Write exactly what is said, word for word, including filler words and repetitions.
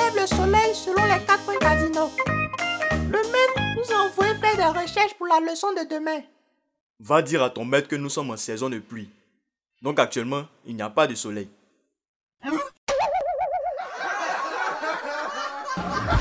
observe le soleil selon les quatre points cardinaux. Le maître nous a envoyé faire des recherches pour la leçon de demain. Va dire à ton maître que nous sommes en saison de pluie. Donc actuellement, il n'y a pas de soleil.